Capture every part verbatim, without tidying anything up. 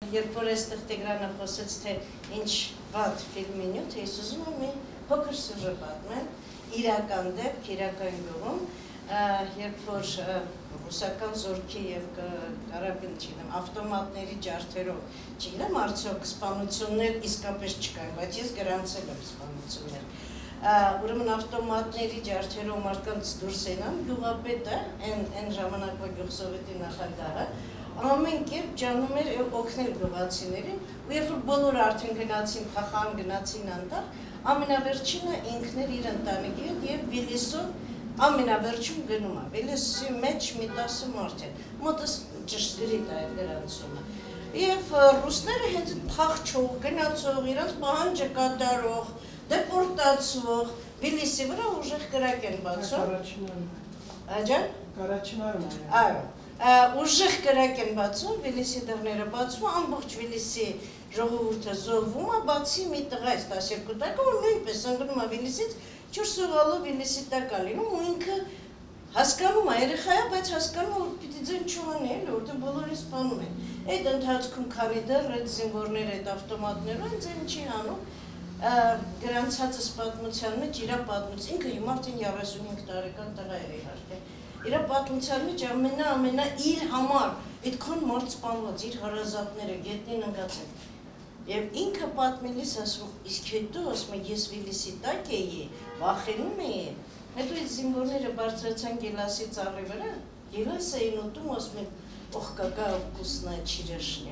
Երբ որ այստեղ Տիգրանը խոսեց, թե ինչ վատ ֆիլմի նյութ է, ես ուզում եմ մի փոքր սյուժե պատմել, իրական դեպք, իրական գյուղում, երբ որ ռուսական զորքի եւ կարաբին, չգիտեմ, ավտոմատների ջարդերով, չգիտեմ, արդյոք սպանություններ իսկապես չկային, բայց ես գրանցել եմ սպանություններ։ Ուրեմն ավտոմատների ջարդերով մարդկանց դուրս եկան, գյուղապետը, այն ժամանակվա գյուղսովետի նախագահը, ամեն կերպ ջանում էր օգնել գյուղացիներին, ու երբ որ բոլորը արդեն գնացին, փախան, գնացին անտառ, ամենավերջինը ինքն էր իր ընտանիքի հետ եւ Վիլիսով ամենավերջում գնում է։ Վիլիսի մեջ մի տասը մարդ էր, մոտս ճշգրիտ է այդ գրանցումը։ Եվ ռուսները հենց փախչող, գնացող, իրենց պահանջը կատարող, դեպորտացվող, Վիլիսի վրա ուժեղ կրակ են բացում։ Աջան? Կարաչինարում է։ Այո։ Ուժեղ կրակ են բացում, Վիլիսի դռները բացում, ամբողջ Վիլիսի ժողովուրդը զոհվում է, բացի մի տղա է տասներկու տակը, որ նույնպես ընկնում է Վիլիսից, չոր սողալով Վիլիսի տակ է լինում, ու ինքը հասկանում է, երեխա է, բայց հասկանում է, որ պիտի ձեն չուհանի էլ, որտեղ բոլորին սպանում են։ Այդ ընթացքում քանի դեռ այդ զինվորները, այդ ավտոմատներով են ձեն չի անում, գրանցածս պատմության մեջ իրա պատմուց, ինքը հիմա արդեն երեսունհինգ տարեկան տղա է իհարկե։ Իրա պատմության մեջ ամենա ամենա իր համար այդքան մարդ սպանված, իր հարազատները գետնին ընկած են։ Եվ ինքը պատմելիս ասում, իսկ հետո ասում է, ես Վիլիսի տակ էի, վախենում էի, հետո այդ զինվորները բարձրացան Գելասի ծառի վրա, Գելաս էին ուտում, ասում են, ох, какая вкусная черешня։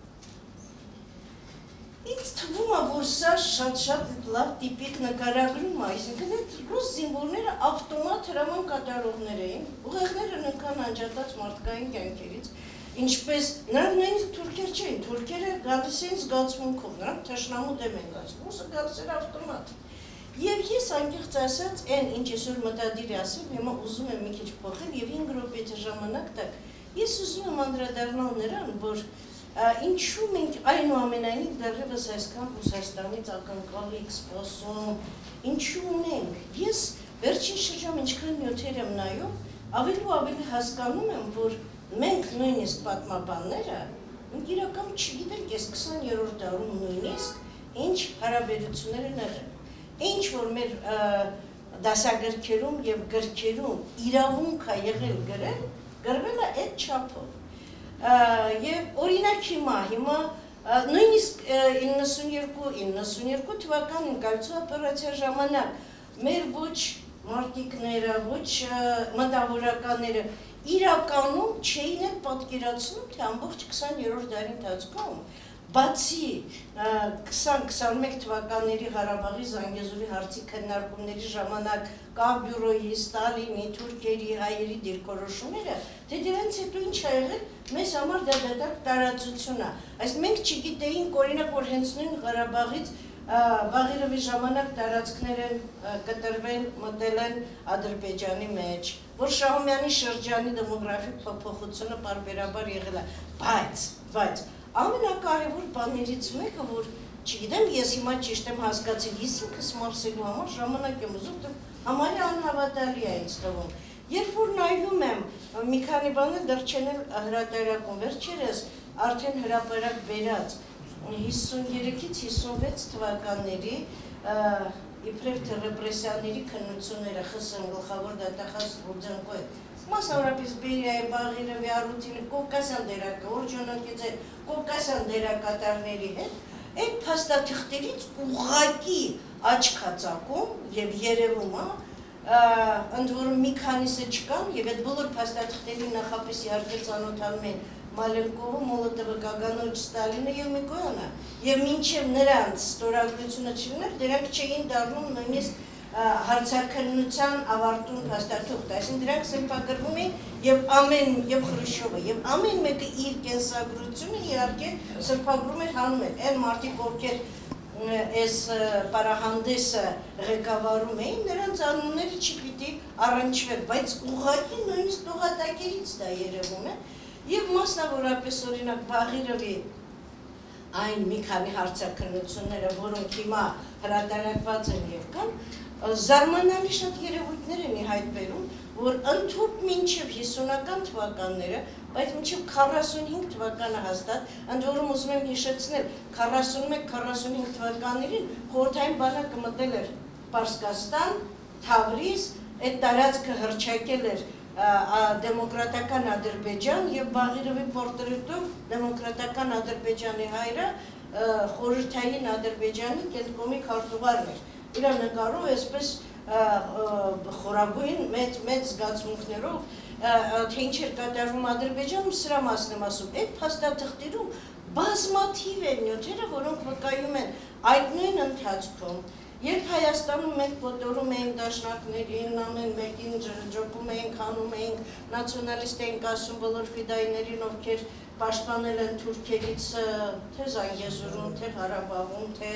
Ինձ թվում է, որ սա շատ-շատ լավ տիպիկ նկարագրում է, այսինքն այդ ռուս զինվորները ավտոմատ հրաման կատարողներ էին, ուղեղները ննքան անջատած մարդկային կյանքերից, ինչպես նրանք նույնիսկ թուրքեր չէին, թուրքերը գալիս էին զգացմունքով, նրանք թշնամու դեմ են գալիս, ռուսը գալիս էր ավտոմատ։ Եվ ես անկեղծ ասած, այն ինչ այսօր մտադիր է ասել, հիմա ուզում եմ մի քիչ փոխել եւ հինգ րոպե ժամանակ տակ, ես ուզում եմ անդրադառնալ նրան, որ ինչու մենք այնուամենայնիվ դեռևս այսքան Ռուսաստանից ակնկալիք սպասում, ինչու ունենք։ Ես վերջին շրջանում ինչքան նյութեր եմ նայում, ավելի ու ավելի հասկանում եմ, որ մենք նույնիսկ պատմաբանները, մենք իրական չգիտենք այս քսաներորդ դարում նույնիսկ ինչ հարաբերություններ են եղել։ Ինչ որ մեր դասագրքերում եւ գրքերում իրավունք է եղել գրել, գրվել է այդ չափով։ Եվ օրինակ հիմա, հիմա նույնիսկ իննսունյերկու թվականին կայացու օպերացիա ժամանակ մեր ոչ մարտիկները, ոչ մտավորականները իրականում չէին էլ պատկերացնում, թե ամբողջ քսաներորդ դարի ընթացքում բացի քսան-քսանմեկ թվականների Ղարաբաղի Զանգեզուրի հարցի քննարկումների ժամանակ Կավ բյուրոյի, Ստալինի, թուրքերի, հայերի դիրքորոշումները, թե դրանց հետո ինչ ա եղել, մեզ համար դա դատարկ տարածություն է։ Այս մենք չգիտեինք, օրինակ, որ հենց նույն Ղարաբաղից Բաղիրովի ժամանակ տարածքներ են կտրվել, մտել են Ադրբեջանի մեջ, որ Շահումյանի շրջանի դեմոգրաֆիկ փոփոխությունը պարբերաբար եղել է, բայց, բայց ամենակարևոր բաներից մեկը, որ չգիտեմ, ես հիմա ճիշտ եմ հասկացել, ես ինքս մարսելու համար ժամանակ եմ ուզում, համարյա անհավատալի է ինձ թվում։ Երբ որ նայում եմ, մի քանի բաներ դեռ չեն էլ հրատարակում, վերջերս արդեն հրապարակ բերած հիսունյոթից հիսունվեց թվականների իբրև թե ռեպրեսիաների քննությունները ԽՍՀՄ գլխավոր դատախազ Ռուդենկոյի, մասնավորապես Բերիայի, Բաղիրովի, Արութինի, Կովկասյան դերակա, Օրջոնակիցի, Կովկասյան դերակատարների հետ, այդ փաստաթղթերից ուղղակի աչքածակում եւ երևում է, ընդ որում մի քանիսը չկան եւ այդ բոլոր փաստաթղթերի նախապես իհարկե ծանոթանում են Մալենկովը, Մոլոտովը, Կագանոviչ, Ստալինը եւ Միքոյանը, եւ մինչեւ նրանց ստորագրությունը չլիներ, դրանք չէին դառնում նույնիսկ հարցաքննության ավարտուն փաստաթուղթ, այսինքն դրանք սեփագրվում էին եւ ամեն եւ Խրուշչովը եւ ամեն մեկը իր կենսագրությունը իհարկե սեփագրում էր հանում էր, այն մարդիկ, ովքեր այս պարահանդեսը ղեկավարում էին, նրանց անունները չպիտի առնչվեր, բայց ուղղակի նույնիսկ տողատակերից դա երևում է։ Եվ մասնավորապես օրինակ Բաղիրովի այն մի քանի հարցաքննությունները, որոնք հիմա հրատարակված են եւ կան, զարմանալի շատ երևույթներ են ի հայտ բերում, որ ընդհուպ մինչև հիսունական թվականները, բայց մինչև քառասունհինգ թվականը հաստատ, ընդ որում ուզում եմ հիշեցնել, քառասունմեկ քառասունհինգ թվականներին խորհրդային բանակը մտել էր Պարսկաստան, Թավրիզ, այդ տարածքը հռչակել էր դեմոկրատական Ադրբեջան և Բաղիրովի պորտրետով դեմոկրատական Ադրբեջանի հայրը խորհրդային Ադրբեջանի կենտրոմի քարտուղարն էր։ Իր նկարով այսպես խորագույն մեծ զգացմունքներով, թե ինչ էր կատարվում Ադրբեջանում, սրա մասն եմ ասում։ Այդ փաստաթղթերում բազմաթիվ են նյութերը, որոնք վկայում են այդ նույն ընթացքում, երբ Հայաստանում մենք ոտորում էինք դաշնակներին, ամեն մեկին ջոկում էինք, հանում էինք, նացիոնալիստ էինք ասում բոլոր ֆիդայիներին, ովքեր պաշտպանել են թուրքերից թե Զանգեզուրում, թե Ղարաբաղում, թե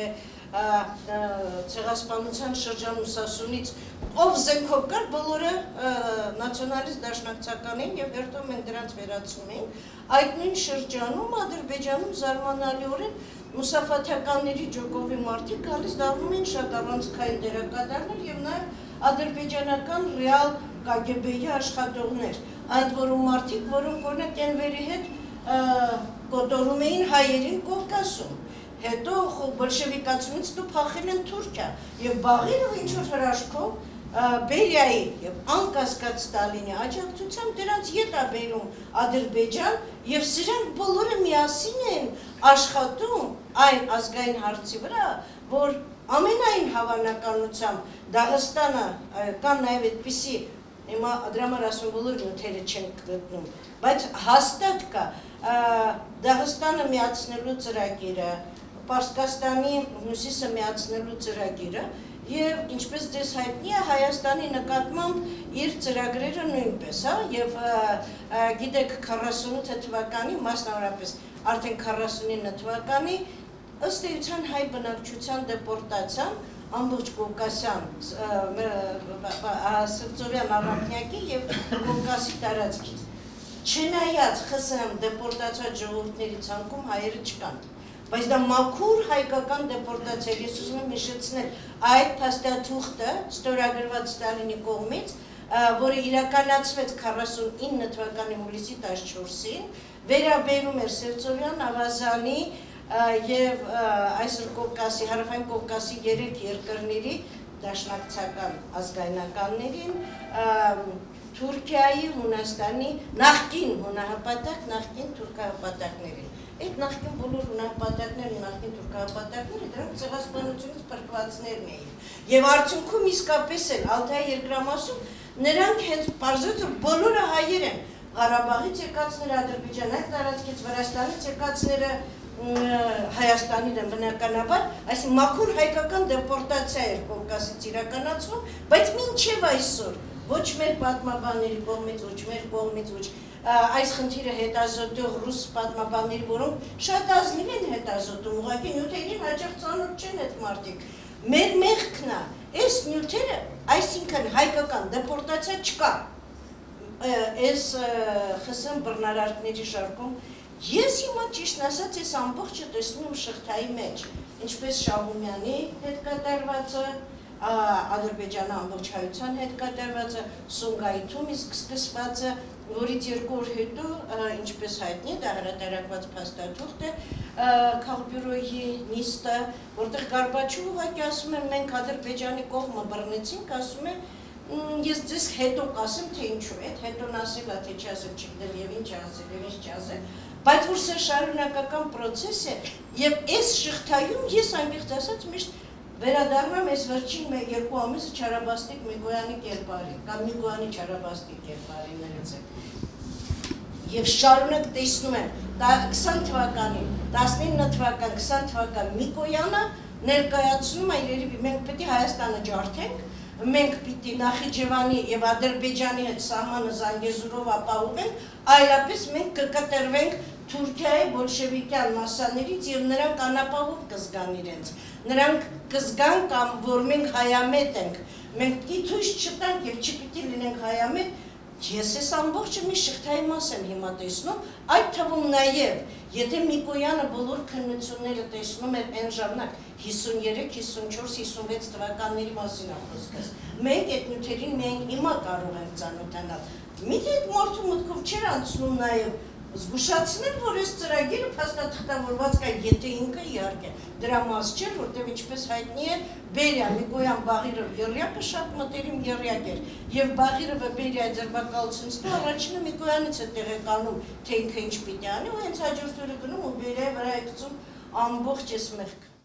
ցեղասպանության շրջանուսասունից, ով զենքով կար, բոլորը նացիոնալիստ դաշնակցական էին և հերթով մենք դրանց վերացնում էինք։ Այդ նույն շրջանում Ադրբեջանում զարմանալիորեն մուսաֆաթականների ջոկովի մարդիկ գալիս դառնում էին շատ առանցքային դերակատարներ և նաև ադրբեջանական ռեալ Կ Գ B-ի աշխատողներ, այդ որում մարդիկ, որոնք օրինակ Էնվերի հետ կոտորում էին հայերին Կովկասում, հետո բոլշևիկացումից դու փախել են Թուրքիա և Բաղիրովը ինչ-որ հրաշքով Բերիայի և անկասկած Ստալինի աջակցությամբ դրանց ետ է բերում Ադրբեջան և սրանք բոլորը միասին են աշխատում այն ազգային հարցի վրա, որ ամենայն հավանականությամբ Դաղստանը կան նաև այդպիսի, հիմա դրա համար ասում բոլոր նյութերը չենք գտնում, բայց հաստատ կա Դաղստանը միացնելու ծրագիրը, Պարսկաստանի հյուսիսը միացնելու ծրագիրը և ինչպես ձեզ հայտնի է Հայաստանի նկատմամբ իր ծրագրերը նույնպես, և գիտեք քառասունութ թվականի, մասնավորապես արդեն քառասունինը թվականի, ըստ էության հայ բնակչության դեպորտացիան ամբողջ Կովկասյան, Սրծովյան ավագնյակի և Կովկասի տարածքից։ Չնայած Խ Ս Հ դեպորտացված ժողովուրդների ցանկում հայերը չկան։ Բայց դա մաքուր հայկական դեպորտացիա, ես ուզում եմ հիշեցնել այդ փաստաթուղթը ստորագրված Ստալինի կողմից, որը իրականացվեց քառասունինը թվականի հուլիսի տասնչորսին, վերաբերում էր Սևծովյան, Ավազանի և այսօր Կովկասի, Հարավային Կովկասի երեք երկրների դաշնակցական ազգայնականներին, Թուրքիայի, Հունաստանի, նախկին հունահպատակ, նախկին թուրքահպատակներին։ Այդ նախկին բոլոր հունահպատակները, նախկին թուրքահպատակները դրանք ցեղասպանությունից փրկվածներն էին։ Եվ արդյունքում իսկապես էլ Ալթայի երկրամասում նրանք հենց պարզեց, որ բոլորը հայեր են։ Ղարաբաղից եկածները, Ադրբեջան այդ տարածքից, Վրաստանից եկածները Հայաստանին են բնականաբար, այսինքն մաքուր հայկական դեպորտացիա էր Կովկասից իրականացվում, բայց մինչև այսօր ոչ մեր պատմաբանների կողմից, ոչ մեր կողմից, ոչ այս խնդիրը հետազոտող ռուս պատմաբանների, որոնք շատ ազնիվ են հետազոտում, ուղղակի նյութերին հաճախ ծանոթ չեն այդ մարդիկ։ Մեր մեղքն է, այս նյութերը, այսինքն հայկական դեպորտացիա չկա։ Այս Խ Ս Հ բռնարարքների շարքում ես հիմա ճիշտ ասած ես ամբողջը տեսնում եմ շղթայի մեջ, ինչպես Շահումյանի հետ կատարվածը, Ադրբեջանը ամբողջ հայության հետ կատարվածը, Սումգայիթում իսկ սկսվածը, որից երկու օր հետո, ինչպես հայտնի է, դա հրատարակված փաստաթուղթ է, Քաղբյուրոյի նիստը, որտեղ Գորբաչովը ուղղակի ասում է, մենք Ադրբեջանի կողմը բռնեցինք, ասում է, ես ձեզ հետո կասեմ, թե ինչու է, հետոն ասել, թե չասել, չգիտեմ, և ինչ ասել, և ինչ չասել, բայց որ սա շարունակական պրոցես է, և այս շղթայում ես անկեղծ ասած միշտ վերադառնամ այս վերջին երկու ամիսը Չարաբաստիկ Միգոյանի կերպարի, կամ Միգոյանի Չարաբաստիկ կերպարի ներեցեք։ Եվ շարունակ տեսնում եմ, քսան թվականին, տասնինը թվական, քսան թվական Միգոյանը ներկայացնում է իրերի, մենք պետք է Հայաստանը ջարդենք, մենք պիտի Նախիջևանի և Ադրբեջանի հետ սահմանը Զանգեզուրով ապահովենք, այլապես մենք կկտրվենք Թուրքիայի բոլշևիկյան մասսաներից և նրանք անապահով կզգան իրենց։ Նրանք կզգան կամ որ մենք հայամետ ենք, մենք պիտի ցույց չտանք և չպիտի լինենք հայամետ, Ես ես ամբողջը մի շղթայի մաս եմ հիմա տեսնում, այդ թվում նաև, եթե Միկոյանը բոլոր քննությունները տեսնում էր այն ժամանակ հիսուններեք, հիսունչորս, հիսունվեց թվականների մասին է խոսքս, մենք այդ նյութերին միայն հիմա կարող ենք ծանոթանալ։ Միթե այդ մարդու մտքով չէր անցնում նաև զգուշացնել, որ այս ծրագիրը փաստաթղթավորված կա, եթե ինքը իհարկե դրա մաս չէր, որտեղ ինչպես հայտնի է, Բերիա Միկոյան Բաղիրով եռյակը շատ մտերիմ եռյակ էր, եւ Բաղիրովը Բերիայի ձերբակալությունից հետո առաջինը Միկոյանից է տեղեկանում, թե ինքը ինչ պիտի անի, ու հենց հաջորդ օրը գնում ու Բերիայի վրա է գցում ամբողջ այս մեղքը։